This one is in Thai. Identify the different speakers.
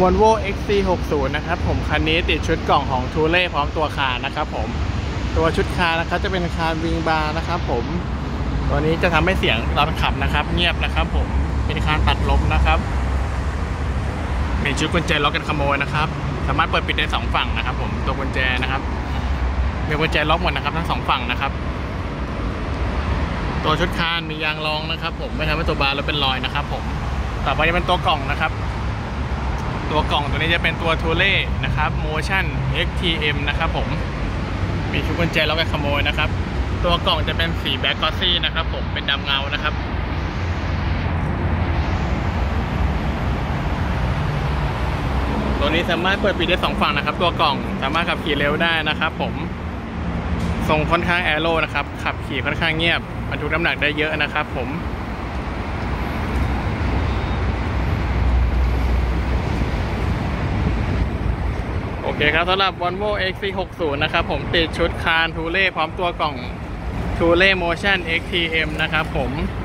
Speaker 1: Volvo XC60 นะครับผมคันนี้ติดชุดกล่องของทูเล่พร้อมตัวคานนะครับผมตัวชุดคานนะครับจะเป็นคานวิงบาร์นะครับผมตัวนี้จะทำให้เสียงตอนขับนะครับเงียบนะครับผมเป็นคานตัดลมนะครับมีชุดกุญแจล็อกกันขโมยนะครับสามารถเปิดปิดได้2ฝั่งนะครับผมตัวกุญแจนะครับมีกุญแจล็อกหมดนะครับทั้ง2ฝั่งนะครับตัวชุดคานมียางรองนะครับผมไม่ทำให้ตัวบาร์แล้วเป็นรอยนะครับผมต่อไปจะเป็นตัวกล่องนะครับตัวกล่องตัวนี้จะเป็นตัวทูเล่นะครับ Motion XTM นะครับผมมีชุดกุญแจล็อกกันขโมยนะครับตัวกล่องจะเป็นสีแบ็กกอซี่นะครับผมเป็นดำเงานะครับตัวนี้สามารถเปิดปิดได้2ฝั่งนะครับตัวกล่องสามารถขับขี่เร็วได้นะครับผมทรงค่อนข้างแอโร่นะครับขับขี่ค่อนข้างเงียบบรรทุกน้ำหนักได้เยอะนะครับผมโอเคครับสำหรับ Volvo XC60 นะครับผมติดชุดคานทูเล่พร้อมตัวกล่องทูเล่ Motion XTM นะครับผม